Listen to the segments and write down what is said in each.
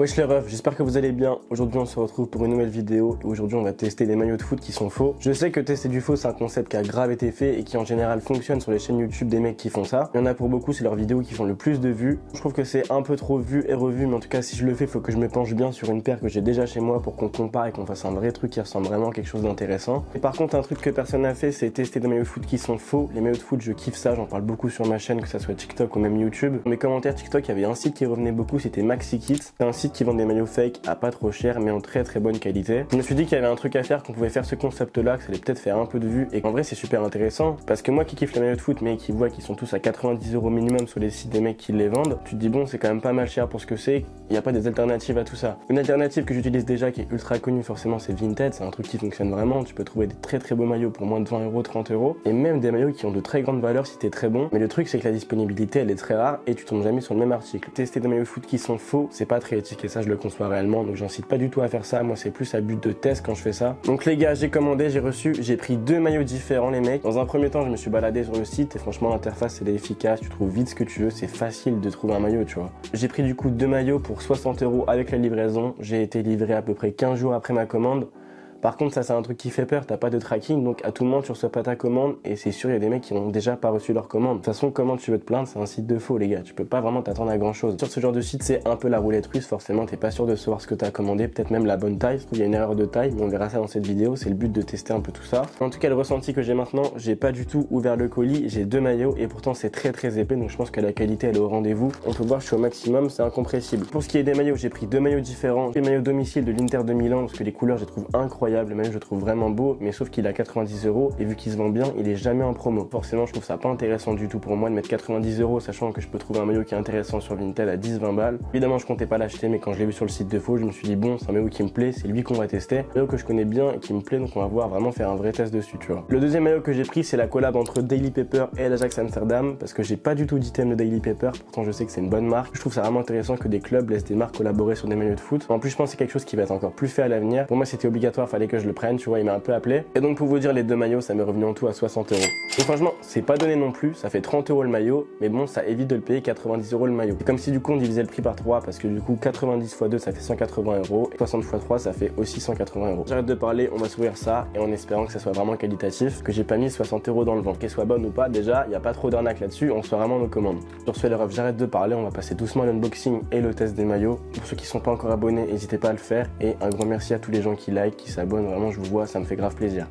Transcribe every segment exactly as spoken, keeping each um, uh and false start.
Wesh les refs, j'espère que vous allez bien. Aujourd'hui on se retrouve pour une nouvelle vidéo et aujourd'hui on va tester des maillots de foot qui sont faux. Je sais que tester du faux c'est un concept qui a grave été fait et qui en général fonctionne sur les chaînes YouTube des mecs qui font ça. Il y en a pour beaucoup, c'est leurs vidéos qui font le plus de vues. Je trouve que c'est un peu trop vu et revu, mais en tout cas si je le fais, il faut que je me penche bien sur une paire que j'ai déjà chez moi pour qu'on compare et qu'on fasse un vrai truc qui ressemble vraiment à quelque chose d'intéressant. Et par contre un truc que personne n'a fait, c'est tester des maillots de foot qui sont faux. Les maillots de foot, je kiffe ça, j'en parle beaucoup sur ma chaîne, que ça soit TikTok ou même YouTube. Dans mes commentaires TikTok, il y avait un site qui revenait beaucoup, c'était Maxikit. C'est un site qui vend des maillots fake à pas trop cher mais en très très bonne qualité. Je me suis dit qu'il y avait un truc à faire, qu'on pouvait faire ce concept là, que ça allait peut-être faire un peu de vues et qu'en vrai c'est super intéressant parce que moi qui kiffe les maillots de foot mais qui voit qu'ils sont tous à quatre-vingt-dix euros minimum sur les sites des mecs qui les vendent, tu te dis bon c'est quand même pas mal cher pour ce que c'est, il n'y a pas des alternatives à tout ça. Une alternative que j'utilise déjà qui est ultra connue forcément c'est Vinted, c'est un truc qui fonctionne vraiment, tu peux trouver des très très beaux maillots pour moins de vingt euros, trente euros et même des maillots qui ont de très grandes valeurs si t'es très bon, mais le truc c'est que la disponibilité elle est très rare et tu tombes jamais sur le même article. Tester des maillots de foot qui sont faux c'est pas très éthique et ça je le conçois réellement, donc j'incite pas du tout à faire ça, moi c'est plus à but de test quand je fais ça. Donc les gars, j'ai commandé, j'ai reçu, j'ai pris deux maillots différents les mecs. Dans un premier temps je me suis baladé sur le site et franchement l'interface elle est efficace, tu trouves vite ce que tu veux, c'est facile de trouver un maillot tu vois. J'ai pris du coup deux maillots pour soixante euros avec la livraison, j'ai été livré à peu près quinze jours après ma commande. Par contre ça c'est un truc qui fait peur, t'as pas de tracking donc à tout moment tu reçois pas ta commande et c'est sûr il y a des mecs qui n'ont déjà pas reçu leur commande. De toute façon comment tu veux te plaindre, c'est un site de faux les gars, tu peux pas vraiment t'attendre à grand chose. Sur ce genre de site c'est un peu la roulette russe, forcément t'es pas sûr de savoir ce que t'as commandé, peut-être même la bonne taille, il y a une erreur de taille mais on verra ça dans cette vidéo, c'est le but de tester un peu tout ça. En tout cas le ressenti que j'ai maintenant, j'ai pas du tout ouvert le colis, j'ai deux maillots et pourtant c'est très très épais donc je pense que la qualité elle est au rendez-vous. On peut voir je suis au maximum, c'est incompressible. Pour ce qui est des maillots, j'ai pris deux maillots différents, les maillots domicile de l'Inter de Milan parce que les couleurs je les trouve incroyables, les maillots je trouve vraiment beau mais sauf qu'il a quatre-vingt-dix euros et vu qu'il se vend bien il est jamais en promo. Forcément je trouve ça pas intéressant du tout pour moi de mettre quatre-vingt-dix euros sachant que je peux trouver un maillot qui est intéressant sur Vinted à dix vingt balles. Évidemment je comptais pas l'acheter mais quand je l'ai vu sur le site de faux je me suis dit bon c'est un maillot qui me plaît, c'est lui qu'on va tester, un maillot que je connais bien et qui me plaît donc on va voir vraiment faire un vrai test dessus tu vois. Le deuxième maillot que j'ai pris c'est la collab entre Daily Paper et l'Ajax Amsterdam parce que j'ai pas du tout d'item de Daily Paper, pourtant je sais que c'est une bonne marque. Je trouve ça vraiment intéressant que des clubs laissent des marques collaborer sur des maillots de foot. En plus je pense que c'est quelque chose qui va être encore plus fait à l'avenir. Pour moi c'était obligatoire, fallait que je le prenne tu vois, il m'a un peu appelé. Et donc pour vous dire les deux maillots ça m'est revenu en tout à soixante euros. Donc franchement c'est pas donné non plus, ça fait trente euros le maillot mais bon ça évite de le payer quatre-vingt-dix euros le maillot. C'est comme si du coup on divisait le prix par trois parce que du coup quatre-vingt-dix fois deux ça fait cent quatre-vingts euros et soixante fois trois ça fait aussi cent quatre-vingts euros. J'arrête de parler, on va s'ouvrir ça et en espérant que ça soit vraiment qualitatif, que j'ai pas mis soixante euros dans le vent. Qu'elle soit bonne ou pas déjà, il y a pas trop d'arnaque là-dessus, on soit vraiment nos commandes. Sur ce les refs, j'arrête de parler, on va passer doucement à l'unboxing et le test des maillots. Pour ceux qui sont pas encore abonnés, n'hésitez pas à le faire et un grand merci à tous les gens qui like, qui s'abonnent, vraiment je vous vois, ça me fait grave plaisir.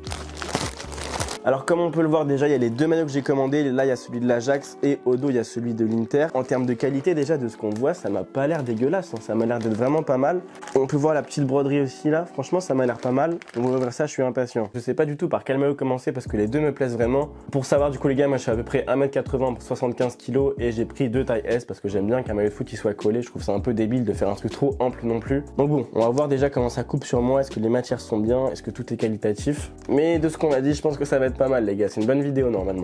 Alors comme on peut le voir déjà il y a les deux maillots que j'ai commandés, là il y a celui de l'Ajax et au dos il y a celui de l'Inter. En termes de qualité déjà de ce qu'on voit ça m'a pas l'air dégueulasse, hein. Ça m'a l'air d'être vraiment pas mal. On peut voir la petite broderie aussi là, franchement ça m'a l'air pas mal. On va ouvrir ça, je suis impatient. Je sais pas du tout par quel maillot commencer parce que les deux me plaisent vraiment. Pour savoir du coup les gars, moi je suis à peu près un mètre quatre-vingts pour soixante-quinze kilos et j'ai pris deux tailles S parce que j'aime bien qu'un maillot de foot il soit collé, je trouve ça un peu débile de faire un truc trop ample non plus. Donc bon, on va voir déjà comment ça coupe sur moi, est-ce que les matières sont bien, est-ce que tout est qualitatif. Mais de ce qu'on a dit, je pense que ça va être pas mal les gars, c'est une bonne vidéo normalement.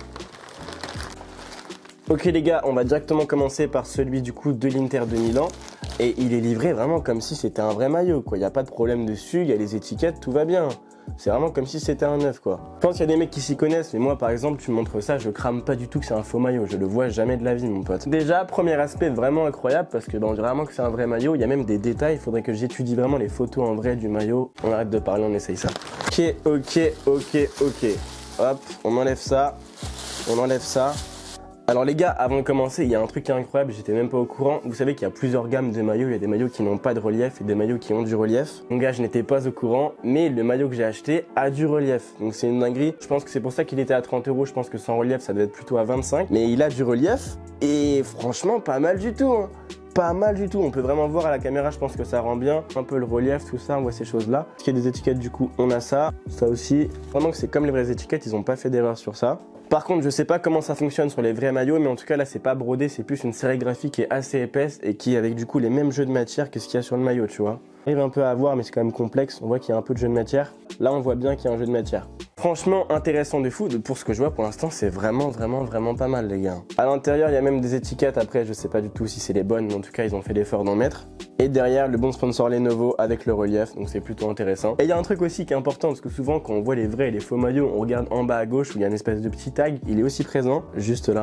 Ok les gars, on va directement commencer par celui du coup de l'Inter de Milan et il est livré vraiment comme si c'était un vrai maillot quoi, il n'y a pas de problème dessus, il y a les étiquettes, tout va bien. C'est vraiment comme si c'était un neuf quoi. Je pense qu'il y a des mecs qui s'y connaissent mais moi par exemple tu me montres ça, je crame pas du tout que c'est un faux maillot, je le vois jamais de la vie mon pote. Déjà premier aspect vraiment incroyable parce que bah, on dirait vraiment que c'est un vrai maillot, il y a même des détails, il faudrait que j'étudie vraiment les photos en vrai du maillot. On arrête de parler, on essaye ça. Ok, ok, ok, ok. Hop, on enlève ça, on enlève ça. Alors les gars, avant de commencer, il y a un truc qui est incroyable, j'étais même pas au courant. Vous savez qu'il y a plusieurs gammes de maillots, il y a des maillots qui n'ont pas de relief et des maillots qui ont du relief. Donc gars, je n'étais pas au courant, mais le maillot que j'ai acheté a du relief. Donc c'est une dinguerie. Je pense que c'est pour ça qu'il était à trente euros, je pense que sans relief, ça devait être plutôt à vingt-cinq. Mais il a du relief et franchement, pas mal du tout. Hein. Pas mal du tout, on peut vraiment voir à la caméra, je pense que ça rend bien un peu le relief, tout ça, on voit ces choses là. Parce qu'il y a des étiquettes du coup, on a ça, ça aussi. Vraiment que c'est comme les vraies étiquettes, ils n'ont pas fait d'erreur sur ça. Par contre, je sais pas comment ça fonctionne sur les vrais maillots, mais en tout cas là c'est pas brodé, c'est plus une sérigraphie qui est assez épaisse et qui avec du coup les mêmes jeux de matière que ce qu'il y a sur le maillot, tu vois. On arrive un peu à voir mais c'est quand même complexe, on voit qu'il y a un peu de jeu de matière. Là on voit bien qu'il y a un jeu de matière. Franchement intéressant de fou, pour ce que je vois pour l'instant c'est vraiment vraiment vraiment pas mal les gars. À l'intérieur il y a même des étiquettes, après je sais pas du tout si c'est les bonnes mais en tout cas ils ont fait l'effort d'en mettre. Et derrière le bon sponsor Lenovo avec le relief, donc c'est plutôt intéressant. Et il y a un truc aussi qui est important parce que souvent quand on voit les vrais et les faux maillots, on regarde en bas à gauche où il y a une espèce de petit tag, il est aussi présent, juste là.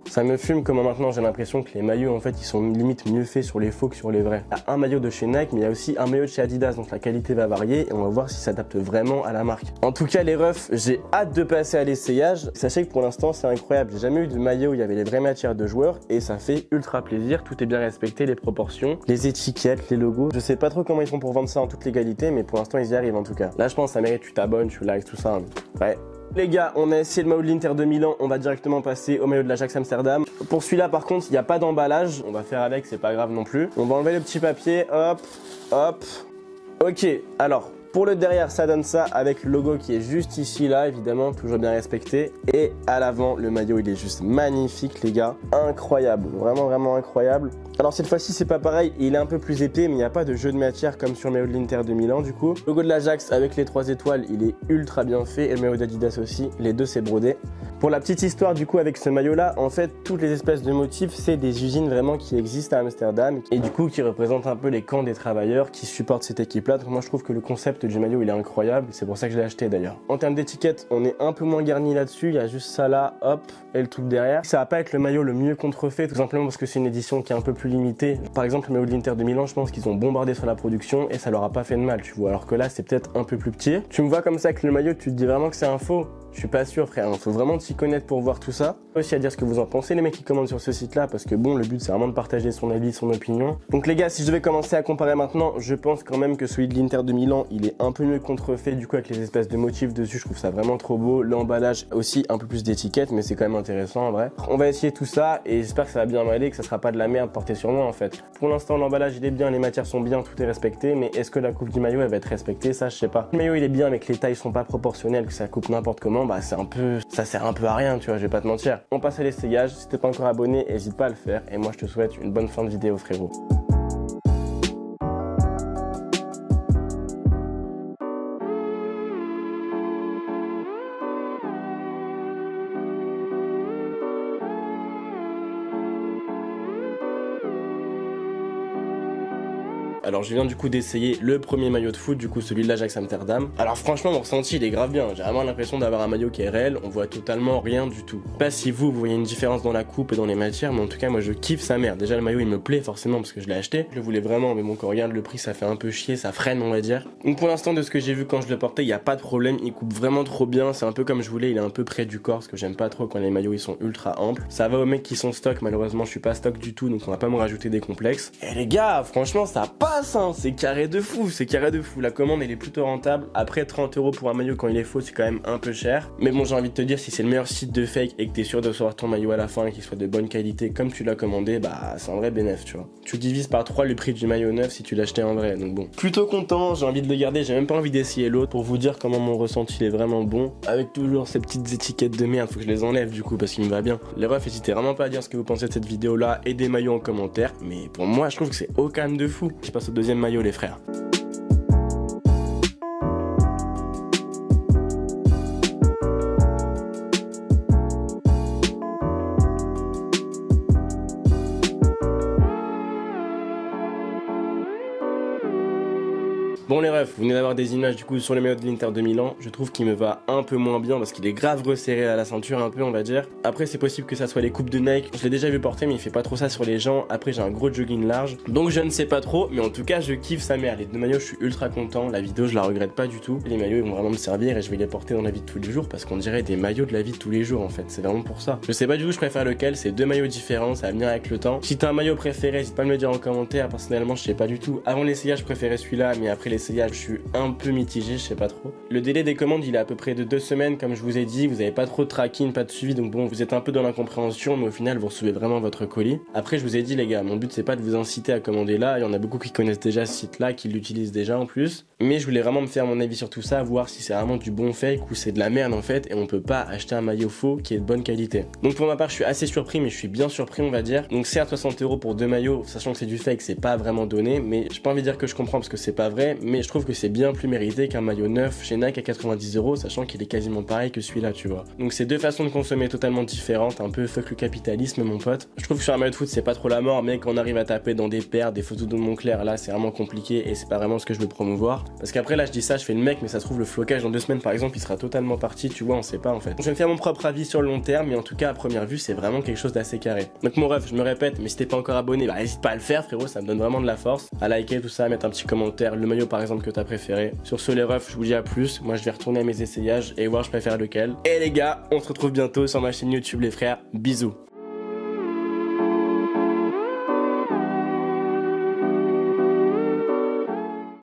Ça me fume comment maintenant j'ai l'impression que les maillots en fait ils sont limite mieux faits sur les faux que sur les vrais. Il y a un maillot de chez Nike mais il y a aussi un maillot de chez Adidas, donc la qualité va varier et on va voir si ça s'adapte vraiment à la marque. En tout cas les refs, j'ai hâte de passer à l'essayage. Sachez que pour l'instant c'est incroyable, j'ai jamais eu de maillot où il y avait les vraies matières de joueurs et ça fait ultra plaisir, tout est bien respecté, les proportions, les étiquettes, les logos. Je sais pas trop comment ils font pour vendre ça en toute légalité mais pour l'instant ils y arrivent en tout cas. Là je pense que ça mérite, tu t'abonnes, tu likes, tout ça. Ouais. Les gars, on a essayé le maillot de l'Inter de Milan, on va directement passer au maillot de l'Ajax Amsterdam. Pour celui-là par contre, il n'y a pas d'emballage, on va faire avec, c'est pas grave non plus. On va enlever le petit papier, hop, hop. Ok, alors pour le derrière ça donne ça avec le logo qui est juste ici là, évidemment, toujours bien respecté. Et à l'avant, le maillot il est juste magnifique les gars, incroyable, vraiment vraiment incroyable. Alors cette fois-ci c'est pas pareil, il est un peu plus épais mais il n'y a pas de jeu de matière comme sur le maillot de l'Inter de Milan du coup. Le logo de l'Ajax avec les trois étoiles il est ultra bien fait et le maillot d'Adidas aussi, les deux c'est brodé. Pour la petite histoire du coup avec ce maillot là, en fait toutes les espèces de motifs c'est des usines vraiment qui existent à Amsterdam et du coup qui représentent un peu les camps des travailleurs qui supportent cette équipe là. Donc moi je trouve que le concept du maillot il est incroyable, c'est pour ça que je l'ai acheté d'ailleurs. En termes d'étiquette on est un peu moins garni là-dessus, il y a juste ça là, hop, et le truc derrière. Ça va pas être le maillot le mieux contrefait tout simplement parce que c'est une édition qui est un peu plus limité. Par exemple, le maillot de l'Inter de Milan, je pense qu'ils ont bombardé sur la production et ça leur a pas fait de mal, tu vois. Alors que là, c'est peut-être un peu plus petit. Tu me vois comme ça avec le maillot, tu te dis vraiment que c'est un faux? Je suis pas sûr frère, il faut vraiment t'y connaître pour voir tout ça. Aussi à dire ce que vous en pensez les mecs qui commandent sur ce site là parce que bon le but c'est vraiment de partager son avis, son opinion. Donc les gars si je devais commencer à comparer maintenant, je pense quand même que celui de l'Inter de Milan il est un peu mieux contrefait du coup avec les espèces de motifs dessus, je trouve ça vraiment trop beau. L'emballage aussi un peu plus d'étiquette mais c'est quand même intéressant en vrai. On va essayer tout ça et j'espère que ça va bien m'aller, que ça sera pas de la merde portée sur moi en fait. Pour l'instant l'emballage il est bien, les matières sont bien, tout est respecté mais est-ce que la coupe du maillot elle va être respectée, ça je sais pas. Le maillot il est bien mais que les tailles sont pas proportionnelles, que ça coupe n'importe comment, bah c'est un peu... ça sert un peu à rien, tu vois, je vais pas te mentir. On passe à l'essayage, si t'es pas encore abonné, n'hésite pas à le faire. Et moi, je te souhaite une bonne fin de vidéo, frérot. Alors je viens du coup d'essayer le premier maillot de foot, du coup celui de l'Ajax Amsterdam. Alors franchement mon ressenti il est grave bien, j'ai vraiment l'impression d'avoir un maillot qui est réel, on voit totalement rien du tout. Je sais pas si vous, vous voyez une différence dans la coupe et dans les matières, mais en tout cas moi je kiffe sa mère. Déjà le maillot il me plaît forcément parce que je l'ai acheté, je le voulais vraiment mais bon quand on regarde le prix ça fait un peu chier, ça freine on va dire. Donc pour l'instant de ce que j'ai vu quand je le portais il n'y a pas de problème, il coupe vraiment trop bien, c'est un peu comme je voulais, il est un peu près du corps parce que j'aime pas trop quand les maillots ils sont ultra amples. Ça va aux mecs qui sont stock, malheureusement je suis pas stock du tout donc on va pas me rajouter des complexes. Et les gars franchement ça passe hein, c'est carré de fou, c'est carré de fou. La commande elle est plutôt rentable. Après trente euros pour un maillot quand il est faux c'est quand même un peu cher. Mais bon j'ai envie de te dire si c'est le meilleur site de fake et que t'es sûr de recevoir ton maillot à la fin et qu'il soit de bonne qualité comme tu l'as commandé, bah c'est un vrai bénéf tu vois. Tu divises par trois le prix du maillot neuf si tu l'achetais en vrai. Donc bon, plutôt content, j'ai envie de le garder, j'ai même pas envie d'essayer l'autre pour vous dire comment mon ressenti il est vraiment bon. Avec toujours ces petites étiquettes de merde, faut que je les enlève du coup parce qu'il me va bien. Les refs n'hésitez vraiment pas à dire ce que vous pensez de cette vidéo là et des maillots en commentaire. Mais pour moi je trouve que c'est au calme de fou. Je passe au deuxième maillot les frères. Bon les refs, vous venez d'avoir des images du coup sur le maillot de l'Inter de Milan, je trouve qu'il me va un peu moins bien parce qu'il est grave resserré à la ceinture un peu on va dire. Après c'est possible que ça soit les coupes de Nike, je l'ai déjà vu porter mais il fait pas trop ça sur les gens, après j'ai un gros jogging large, donc je ne sais pas trop, mais en tout cas je kiffe sa mère, les deux maillots je suis ultra content, la vidéo je la regrette pas du tout, les maillots ils vont vraiment me servir et je vais les porter dans la vie de tous les jours parce qu'on dirait des maillots de la vie de tous les jours en fait, c'est vraiment pour ça. Je sais pas du tout je préfère lequel, c'est deux maillots différents, ça va venir avec le temps. Si t'as un maillot préféré, n'hésite pas à me le dire en commentaire, personnellement je sais pas du tout. Avant l'essayage je préférais celui-là mais après l'essayage je suis un peu mitigé, je sais pas trop. Le délai des commandes il est à peu près de deux semaines comme je vous ai dit, vous avez pas trop de tracking, pas de suivi donc bon vous êtes un peu dans l'incompréhension mais au final vous recevez vraiment votre colis. Après je vous ai dit les gars, mon but c'est pas de vous inciter à commander là, il y en a beaucoup qui connaissent déjà ce site là, qui l'utilisent déjà en plus. Mais je voulais vraiment me faire mon avis sur tout ça, voir si c'est vraiment du bon fake ou c'est de la merde en fait et on peut pas acheter un maillot faux qui est de bonne qualité. Donc pour ma part je suis assez surpris mais je suis bien surpris on va dire. Donc certes soixante euros pour deux maillots, sachant que c'est du fake c'est pas vraiment donné mais j'ai pas envie de dire que je comprends parce que c'est pas vrai mais je trouve que c'est bien plus mérité qu'un maillot neuf chez Nike à quatre-vingt-dix euros, sachant qu'il est quasiment pareil que celui-là, tu vois. Donc c'est deux façons de consommer totalement différentes, un peu fuck le capitalisme, mon pote. Je trouve que sur un maillot de foot, c'est pas trop la mort, mais quand on arrive à taper dans des paires, des photos de Moncler, là, c'est vraiment compliqué et c'est pas vraiment ce que je veux promouvoir. Parce qu'après, là, je dis ça, je fais le mec, mais ça se trouve, le flocage dans deux semaines, par exemple, il sera totalement parti, tu vois, on sait pas en fait. Je vais me faire mon propre avis sur le long terme, mais en tout cas, à première vue, c'est vraiment quelque chose d'assez carré. Donc mon ref, je me répète, mais si t'es pas encore abonné, bah n'hésite pas à le faire, frérot, ça me donne vraiment de la force. À liker tout ça, à mettre un petit commentaire, le maillot par exemple que t'as préféré. Sur ce, les refs, je vous dis à plus. Moi, je vais retourner à mes essayages et voir je préfère lequel. Et les gars, on se retrouve bientôt sur ma chaîne YouTube, les frères. Bisous.